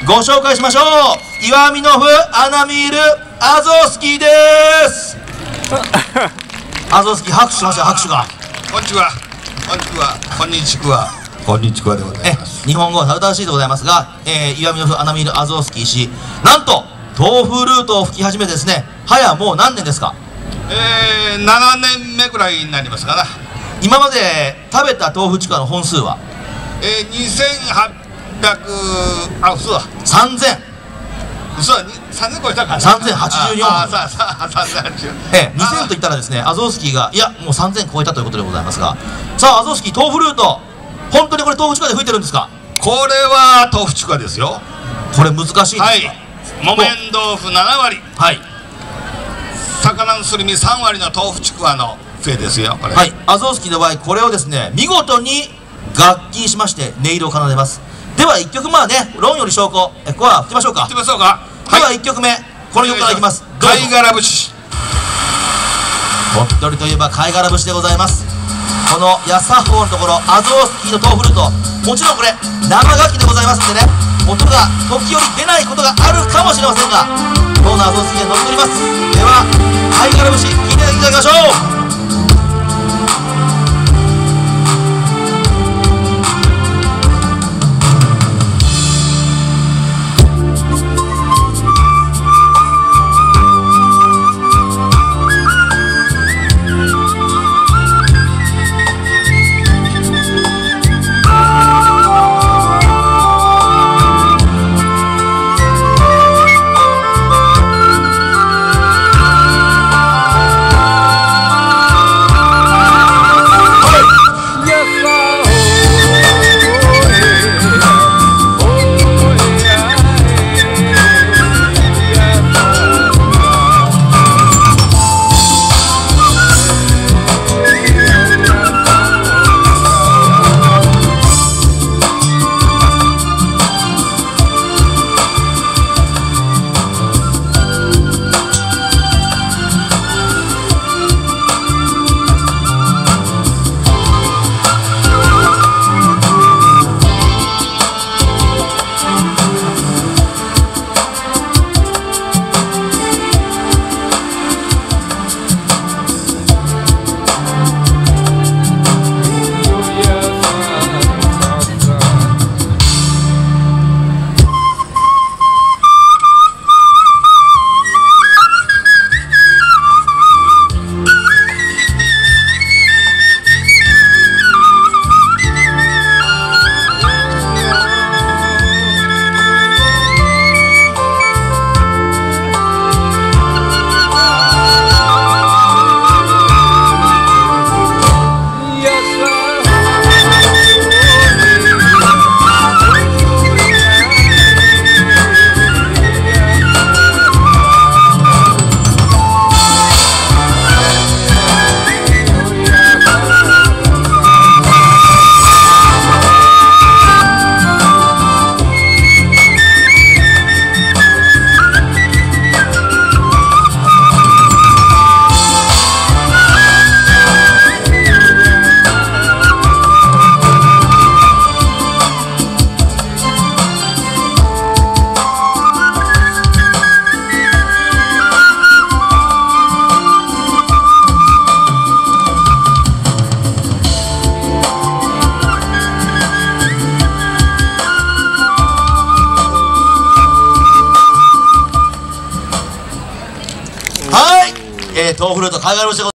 ご紹介しましょう。岩見ノフアナミールアゾースキーです。アゾースキー、拍手しました。拍手が。 こんにちは。こんにちは。こんにちは。こんにちはでございます。 日本語はたどたどしいでございますが、岩見ノフアナミールアゾースキー氏、なんと豆腐ルートを吹き始めてですね、早もう何年ですか 7年目ぐらいになりますかな。 今まで食べた豆腐ちくわの本数は 2800、嘘だ。 3000。 嘘だ、3000超えたかな。 3084本。 3080。 2000と言ったらですね、アゾースキーがいやもう3000超えたということでございますが、さあアゾースキー豆腐ルート、本当にこれ豆腐ちくわで吹いてるんですか？ これは豆腐ちくわですよ。 これ難しいですか？ はい。木綿豆腐7割。 はい。 魚のすり身3割の豆腐ちくわのせいですよ、これ。 はい。アゾースキーの場合これをですね、見事に楽器にしまして音色を奏でます。では1曲、まあね、論より証拠、ここは吹きましょうか。 吹きましょうか。 では1曲目、この曲からいきます。 貝殻節。 鳥取といえば貝殻節でございます。この安作法のところ、アゾースキーの豆腐ルート、もちろんこれ生楽器でございますんでね、音が時折出ないことがあるかもしれませんが、どんなアゾースキーが乗っております。では貝殻節、聴いていただきましょう。豆腐ルート貝殻節でございます。